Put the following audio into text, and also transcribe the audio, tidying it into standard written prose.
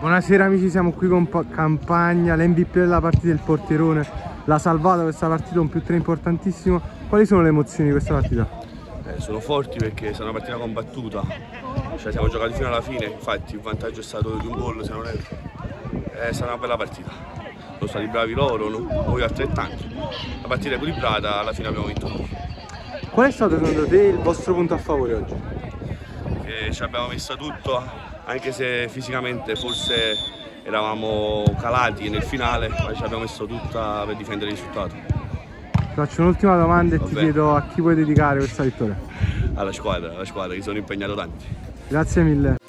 Buonasera amici, siamo qui con Campagna, l'MVP della partita, il portierone, l'ha salvata questa partita, un +3 importantissimo. Quali sono le emozioni di questa partita? Sono forti perché è stata una partita combattuta, cioè siamo giocati fino alla fine, infatti il vantaggio è stato di un gol, se non è stata una bella partita. Sono stati bravi loro, noi altrettanto. La partita è equilibrata, alla fine abbiamo vinto noi. Qual è stato secondo te il vostro punto a favore oggi? Ci abbiamo messo tutto, anche se fisicamente forse eravamo calati nel finale, ma ci abbiamo messo tutta per difendere il risultato. Ti faccio un'ultima domanda e ti chiedo a chi puoi dedicare questa vittoria? Alla squadra, che sono impegnato tanti. Grazie mille.